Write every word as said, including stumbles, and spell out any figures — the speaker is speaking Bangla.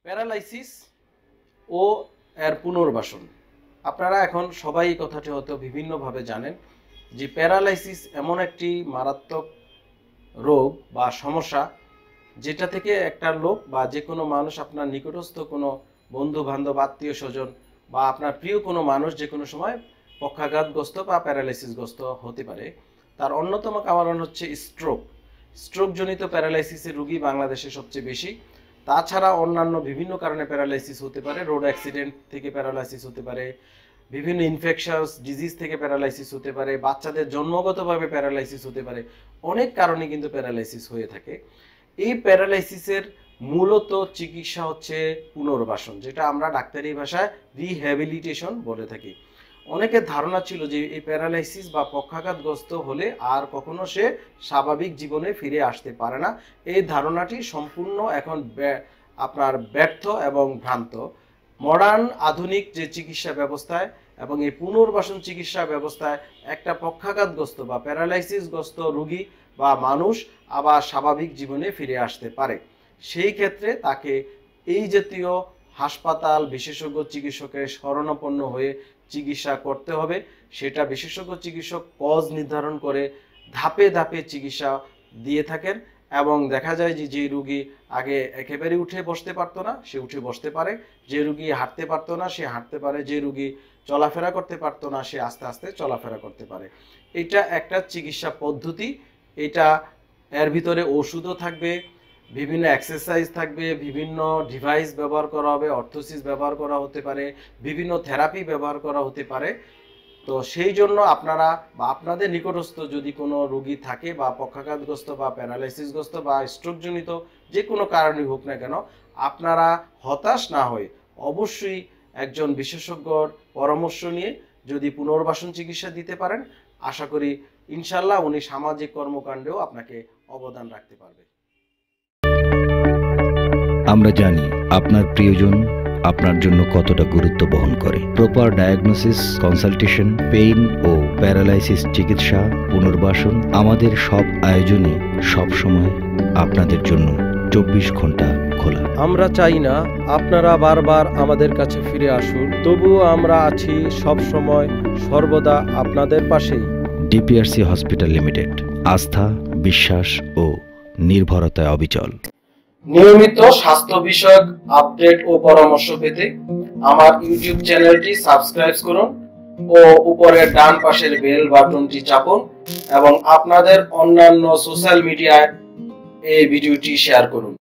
প্যারালাইসিস ও এর পুনর্বাসন। আপনারা এখন সবাই এই কথাটি হয়তো বিভিন্নভাবে জানেন যে প্যারালাইসিস এমন একটি মারাত্মক রোগ বা সমস্যা যেটা থেকে একটা লোক বা যে কোনো মানুষ, আপনার নিকটস্থ কোনো বন্ধু বান্ধব, আত্মীয় স্বজন বা আপনার প্রিয় কোনো মানুষ যে কোনো সময় পক্ষাঘাতগ্রস্ত বা প্যারালাইসিসগ্রস্ত হতে পারে। তার অন্যতম কারণ হচ্ছে স্ট্রোক। স্ট্রোকজনিত প্যারালাইসিসের রোগী বাংলাদেশে সবচেয়ে বেশি। তাছাড়া অন্যান্য বিভিন্ন কারণে প্যারালাইসিস হতে পারে। রোড অ্যাক্সিডেন্ট থেকে প্যারালাইসিস হতে পারে, বিভিন্ন ইনফেকশাস ডিজিজ থেকে প্যারালাইসিস হতে পারে, বাচ্চাদের জন্মগতভাবে প্যারালাইসিস হতে পারে। অনেক কারণে কিন্তু প্যারালাইসিস হয়ে থাকে। এই প্যারালাইসিসের মূলত চিকিৎসা হচ্ছে পুনর্বাসন, যেটা আমরা ডাক্তারি ভাষায় রিহ্যাবিলিটেশন বলে থাকি। অনেকের ধারণা ছিল যে এই প্যারালাইসিস বা পক্ষাঘাতগ্রস্ত হলে আর কখনো সে স্বাভাবিক জীবনে ফিরে আসতে পারে না। এই ধারণাটি সম্পূর্ণ এখন আপনার ব্যর্থ এবং ভ্রান্ত। মডার্ন আধুনিক যে চিকিৎসা ব্যবস্থায় এবং এই পুনর্বাসন চিকিৎসা ব্যবস্থায় একটা পক্ষাঘাতগ্রস্ত বা প্যারালাইসিসগ্রস্ত রোগী বা মানুষ আবার স্বাভাবিক জীবনে ফিরে আসতে পারে। সেই ক্ষেত্রে তাকে এই জাতীয় হাসপাতাল বিশেষজ্ঞ চিকিৎসকের শরণাপন্ন হয়ে চিকিৎসা করতে হবে। সেটা বিশেষজ্ঞ চিকিৎসক কজ নির্ধারণ করে ধাপে ধাপে চিকিৎসা দিয়ে থাকেন এবং দেখা যায় যে যে রোগী আগে একেবারে উঠে বসতে পারতো না সে উঠে বসতে পারে, যে রোগী হাঁটতে পারতো না সে হাঁটতে পারে, যে রোগী চলাফেরা করতে পারতো না সে আস্তে আস্তে চলাফেরা করতে পারে। এটা একটা চিকিৎসা পদ্ধতি। এটা এর ভিতরে ওষুধও থাকবে, বিভিন্ন এক্সারসাইজ থাকবে, বিভিন্ন ডিভাইস ব্যবহার করা হবে, অর্থোসিস ব্যবহার করা হতে পারে, বিভিন্ন থেরাপি ব্যবহার করা হতে পারে। তো সেই জন্য আপনারা বা আপনাদের নিকটস্থ যদি কোনো রোগী থাকে বা পক্ষাঘাতগ্রস্ত বা প্যারালাইসিসগ্রস্ত বা স্ট্রোকজনিত যে কোনো কারণেই হোক না কেন, আপনারা হতাশ না হয়ে অবশ্যই একজন বিশেষজ্ঞর পরামর্শ নিয়ে যদি পুনর্বাসন চিকিৎসা দিতে পারেন, আশা করি ইনশাল্লাহ উনি সামাজিক কর্মকাণ্ডেও আপনাকে অবদান রাখতে পারবে। আমরা জানি আপনার প্রিয়জন আপনার জন্য কতটা গুরুত্ব বহন করে। প্রপার ডায়াগনোসিস, কনসালটেশন, পেইন ও প্যারালাইসিস চিকিৎসা, পুনর্বাসন, আমাদের সব আয়োজনই সব সময় আপনাদের জন্য চব্বিশ ঘন্টা খোলা। আমরা চাই না আপনারা বারবার আমাদের কাছে ফিরে আসুন, তবুও আমরা আছি সব সময় সর্বদা আপনাদের পাশেই। ডিপিআরসি হসপিটাল লিমিটেড, আস্থা, বিশ্বাস ও নির্ভরতায় অবিচল। নিয়মিত স্বাস্থ্য বিষয়ক আপডেট ও পরামর্শ পেতে আমার ইউটিউব চ্যানেলটি সাবস্ক্রাইব করুন ও উপরের ডান পাশের বেল বাটনটি চাপুন এবং আপনাদের অন্যান্য সোশ্যাল মিডিয়ায় এই ভিডিওটি শেয়ার করুন।